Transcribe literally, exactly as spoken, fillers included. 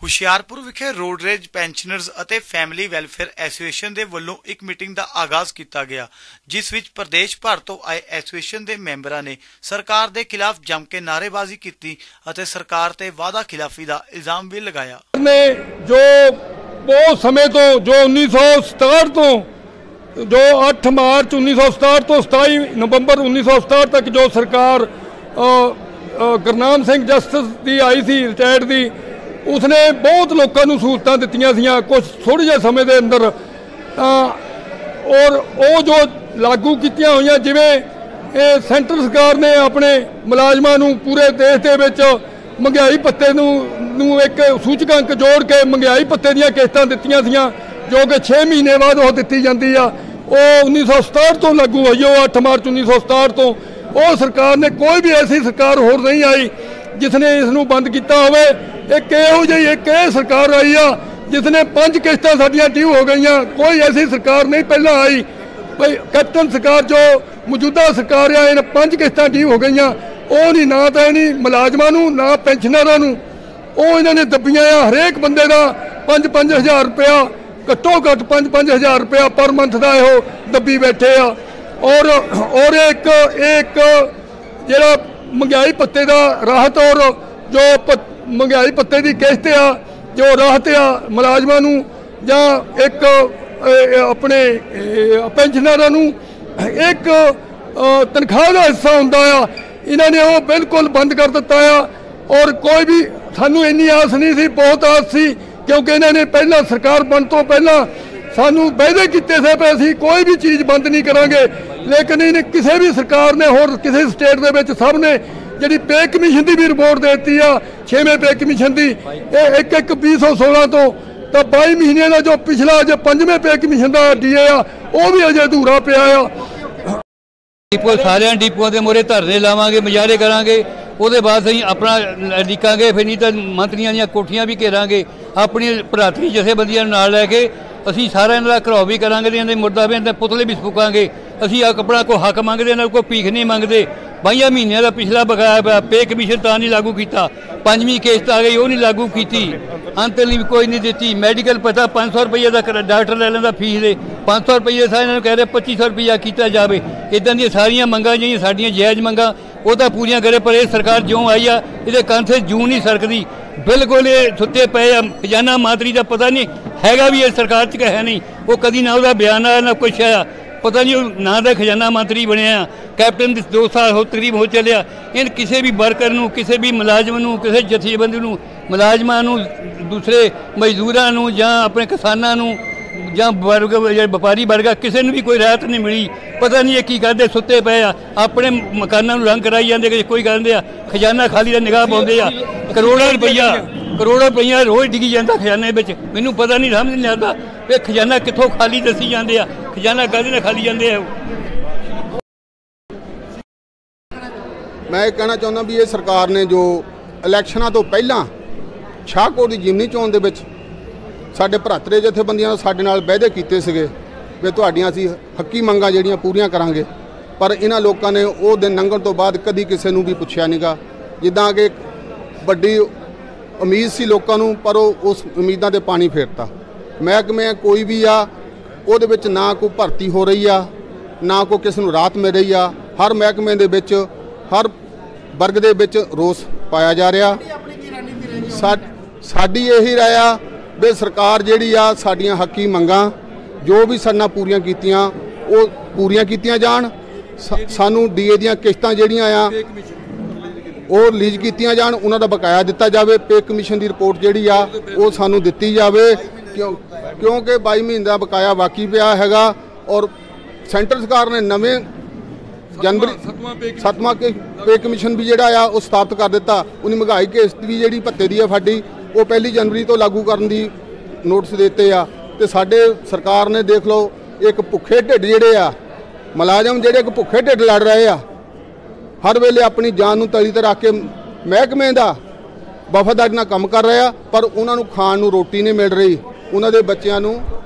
ਹੁਸ਼ਿਆਰਪੁਰ ਵਿਖੇ roadways pensioners ਅਤੇ family welfare association ਦੇ ਵੱਲੋਂ ਇੱਕ ਮੀਟਿੰਗ ਦਾ ਆਗਾਜ਼ ਕੀਤਾ ਗਿਆ, ਜਿਸ ਵਿੱਚ ਪ੍ਰਦੇਸ਼ ਭਰ ਤੋਂ ਆਏ ਐਸੋਸੀਏਸ਼ਨ ਦੇ ਮੈਂਬਰਾਂ ਨੇ ਸਰਕਾਰ ਦੇ ਖਿਲਾਫ ਜੰਮ ਕੇ ਨਾਅਰੇਬਾਜ਼ੀ ਕੀਤੀ ਅਤੇ ਸਰਕਾਰ ਤੇ ਵਾਅਦਾ ਖਿਲਾਫੀ ਦਾ ਇਲਜ਼ਾਮ ਵੀ ਲਗਾਇਆ। ਨੇ ਜੋ ਬਹੁਤ ਸਮੇਂ ਤੋਂ ਜੋ उन्नीस सौ सताहठ ਤੋਂ ਜੋ ਅੱਠ ਮਾਰਚ उन्नीस सौ सताहठ ਤੋਂ सताई नवंबर उन्नीस सौ सताहठ तक जो सरकार गुरनाम सिंह जस्टिस की आई थी रिटायर्ड की, उसने बहुत लोगों को सहूलतां दित्तियां सीआं कुछ थोड़े जे समय के अंदर, और वो जो लागू कीतियां होईयां जिवें सेंटर सरकार ने अपने मुलाजमां नूं पूरे देश दे विच महंगाई भत्ते नूं नूं एक सूचकांक जोड़ के महंगाई भत्ते दीयां किस्तां दित्तियां सीआं जो कि छे महीने बाद वो दित्ती जाती आ। वो उन्नीस सौ सताहठ तो लागू हुई, वो अठ मार्च उन्नीस सौ सताहठ तो वो सरकार ने कोई भी ऐसी सरकार होर नहीं आई जिसने इसनूं बंद किया होवे। एक इहो जी एक सरकार आई आ जिसने पांच किस्तां साडियां ड्यू हो गई, कोई ऐसी सरकार नहीं पहला आई। भाई कैप्टन सरकार जो मौजूदा सरकार है इन पांच किस्तां ड्यू हो गई, वो नहीं ना तो नहीं मुलाजमां नूं ना पेंशनरां नूं, वो इन्होंने दब्बियां आ। हरेक बंदे का पांच पांच हज़ार रुपया घट्टो घट्ट पांच पांच हज़ार रुपया पर मंथ का इहो दब्बी बैठे आ। और और एक एक जिहड़ा महंगाई भत्ते का राहत और जो महंगाई भत्ते की किस्त आ जो राहत आ मुलाजमां नूं जां एक अपने पेंशनरां नूं एक तनख्वाह का हिस्सा हुंदा आ, इन्होंने वो बिल्कुल बंद कर दिता आ। और कोई भी सानू इन्नी आस नहीं सी, बहुत आस सी, क्योंकि इन्होंने पहला सरकार बन तो पहला सानू वायदे किए थे भी असीं कोई भी चीज़ बंद नहीं करांगे, लेकिन इन्हें किसी भी सरकार ने होर किसी स्टेट दे विच सब ने जी पे कमीशन की भी रिपोर्ट देती आ, छेवें पे कमीशन की एक एक भी सौ सोलह तो तो बाई महीने का जो पिछला जो पंजवें पे कमीशन का डी ए आ वो भी अजे अधूरा पिया आ। डिपो सारे डिपों के मोहरे धरने लावांगे, मुजाहरे करांगे, ਉਹਦੇ ਬਾਅਦ ਅਸੀਂ ਆਪਣਾ ਲਿਖਾਂਗੇ, ਫਿਰ ਨਹੀਂ ਤਾਂ ਮੰਤਰੀਆਂ ਦੀਆਂ ਕੋਠੀਆਂ ਵੀ ਘੇਰਾਂਗੇ, ਆਪਣੀ ਭਰਾਤਰੀ ਜਥੇਬੰਦੀਆਂ ਨੂੰ ਨਾਲ ਲੈ ਕੇ ਅਸੀਂ ਸਾਰਾ ਇਹਨਾਂ ਦਾ ਘਰਾਓ ਵੀ ਕਰਾਂਗੇ, ਇਹਨਾਂ ਦੇ ਮੁਰਦਾ ਵੀ ਇਹਨਾਂ ਦੇ ਪੁਤਲੇ ਵੀ ਫੂਕਾਂਗੇ। ਅਸੀਂ ਆ ਆਪਣਾ ਕੋਈ ਹੱਕ ਮੰਗਦੇ, ਇਹਨਾਂ ਕੋਈ ਭੀਖ ਨਹੀਂ ਮੰਗਦੇ। ਬਾਈਆਂ ਮਹੀਨਿਆਂ ਦਾ ਪਿਛਲਾ ਬਕਾਇਆ ਪਿਆ ਪੇ ਕਮਿਸ਼ਨ ਤਾਂ ਨਹੀਂ ਲਾਗੂ ਕੀਤਾ, ਪੰਜਵੀਂ ਕਿਸ਼ਤ ਆ ਗਈ ਉਹ ਨਹੀਂ ਲਾਗੂ ਕੀਤੀ, ਅੰਤਲੀ ਵੀ ਕੋਈ ਨਹੀਂ ਦਿੱਤੀ। ਮੈਡੀਕਲ ਪਤਾ ਪੰਜ ਸੌ ਰੁਪਈਏ ਦਾ ਡਾਕਟਰ ਲੈ ਲੈਂਦਾ ਫੀਸ ਦੇ, ਪੰਜ ਸੌ ਰੁਪਈਏ ਸਾਰੇ ਇਹਨਾਂ ਨੂੰ ਕਹਿ ਰਹੇ ਪੱਚੀ ਸੌ ਰੁਪਈਆ ਕੀਤਾ ਜਾਵੇ। ਇੱਦਾਂ ਦੀਆਂ ਸਾਰੀਆਂ ਮੰਗਾਂ ਜਿਹੜੀਆਂ ਸਾਡੀਆਂ ਜਾਇਜ਼ ਮੰਗਾਂ ਉਹ ਤਾਂ ਪੂਰੀਆਂ ਕਰੇ, ਪਰ ਇਹ ਸਰਕਾਰ ਜਿਉਂ ਆਈ ਆ ਇਹਦੇ ਕੰਥੇ ਜੂੰ ਨਹੀਂ ਸਰਕਦੀ, ਬਿਲਕੁਲ ਇਹ ਸੁੱਤੇ ਪਏ ਆ। ਖਜ਼ਾਨਾ ਮੰਤਰੀ ਦਾ ਪਤਾ ਨਹੀਂ ਹੈਗਾ ਵੀ ਇਹ ਸਰਕਾਰ 'ਚ ਹੈ ਨਹੀਂ, ਉਹ ਕਦੀ ਨਾ ਉਹਦਾ ਬਿਆਨ ਆਇਆ ਨਾ ਕੁਛ ਆਇਆ, ਪਤਾ ਨਹੀਂ ਉਹ ਨਾ ਦਾ ਖਜ਼ਾਨਾ ਮੰਤਰੀ ਬਣਿਆ। ਕੈਪਟਨ ਦੇ ਦੋ ਸਾਲ ਹੋ ਤਕਰੀਬ ਹੋ ਚੱਲਿਆ, ਇਹਨ ਕਿਸੇ ਵੀ ਵਰਕਰ ਨੂੰ, ਕਿਸੇ ਵੀ ਮੁਲਾਜ਼ਮ ਨੂੰ, ਕਿਸੇ ਜਥੇਬੰਦੀ ਨੂੰ, ਮੁਲਾਜ਼ਮਾਂ ਨੂੰ, ਦੂਸਰੇ ਮਜ਼ਦੂਰਾਂ ਨੂੰ ਜਾਂ ਆਪਣੇ ਕਿਸਾਨਾਂ ਨੂੰ ਜਾਂ ਵਰਗ ਵਪਾਰੀ ਵਰਗਾ ਕਿਸੇ ਨੂੰ ਵੀ ਕੋਈ ਰਾਹਤ ਨਹੀਂ ਮਿਲੀ। ਪਤਾ ਨਹੀਂ ਇਹ ਕੀ ਕਰਦੇ, ਸੁੱਤੇ ਪਏ ਆ, ਆਪਣੇ ਮਕਾਨਾਂ ਨੂੰ ਰੰਗ ਕਰਾਈ ਜਾਂਦੇ ਕਿ ਕੋਈ ਕਹਿੰਦੇ ਆ ਖਜ਼ਾਨਾ ਖਾਲੀ ਦਾ ਨਿਗਾਹ ਪਾਉਂਦੇ ਆ। ਕਰੋੜਾਂ ਰੁਪਈਆ ਕਰੋੜਾਂ ਰੁਪਈਆ ਰੋਜ਼ ਡਿੱਗੀ ਜਾਂਦਾ ਖਜ਼ਾਨੇ ਵਿੱਚ, ਮੈਨੂੰ ਪਤਾ ਨਹੀਂ ਸਮਝ ਨਹੀਂ ਆਉਂਦਾ ਇਹ ਖਜ਼ਾਨਾ ਕਿੱਥੋਂ ਖਾਲੀ ਦੱਸੀ ਜਾਂਦੇ ਆ, ਖਜ਼ਾਨਾ ਕਾਹਦੇ ਨਾਲ ਖਾਲੀ ਜਾਂਦੇ ਆ। मैं ये कहना चाहता भी ये सरकार ने जो इलैक्शनों तो पहला शाहकोट की जिमनी चोन के साडे भरातरे जथेबंदियां साडे नाल वायदे कीते सीगे भी तुहाडियां असीं हक्की मंगां जिहड़ियां पूरीआं करांगे, पर इन्हां लोकां ने वो दिन लंघण तो बाद कदी किसी नूं भी पुछिया नहींगा। जिद्दां कि वड्डी उम्मीद सी लोकां नूं, पर वो उस उम्मीदां ते पानी फेरता। महकमे कोई भी आ उहदे विच ना कोई भर्ती हो रही आ, ना कोई किसी नूं राहत मिल रही आ। हर महकमे दे विच हर वर्ग दे विच रोस पाया जा रहा। सा साडी यही राय आ भी सरकार जिहड़ी आ साडियां हक्की मंगां जो भी साडे नाल पूरीआं कीतियां वो पूरीआं कीतियां जाण। सानू डी ए दीयां किश्तां जिहड़ियां आ वो रिलीज़ कीतियां जाण, उन्हां दा बकाया दिता जावे। पे कमीशन की रिपोर्ट जिहड़ी आ वो सानू दित्ती जावे, क्यों क्योंकि बाई महीने का बकाया बाकी पिया हैगा। और सेंटर सरकार ने नवें जनवरी सतवां पे कमीशन भी जिहड़ा आ वो स्थापित कर दिता। उन्हें महंगाई किस्त भी जिहड़ी भत्ते दी है साडी वो पहली जनवरी तो लागू करन दी नोटिस देते आ। ते साडे सरकार ने देख लो एक भुखे ढिड जिहड़े आ मुलाजम जिहड़े एक भुखे ढिड लड़ रहे आ, हर वेले अपनी जान नूं तली ते रख के महकमे दा वफादारी नाल काम कर रहे आ, पर उन्हां नूं खाण नूं रोटी नहीं मिल रही, उन्हां दे बच्चिआं नूं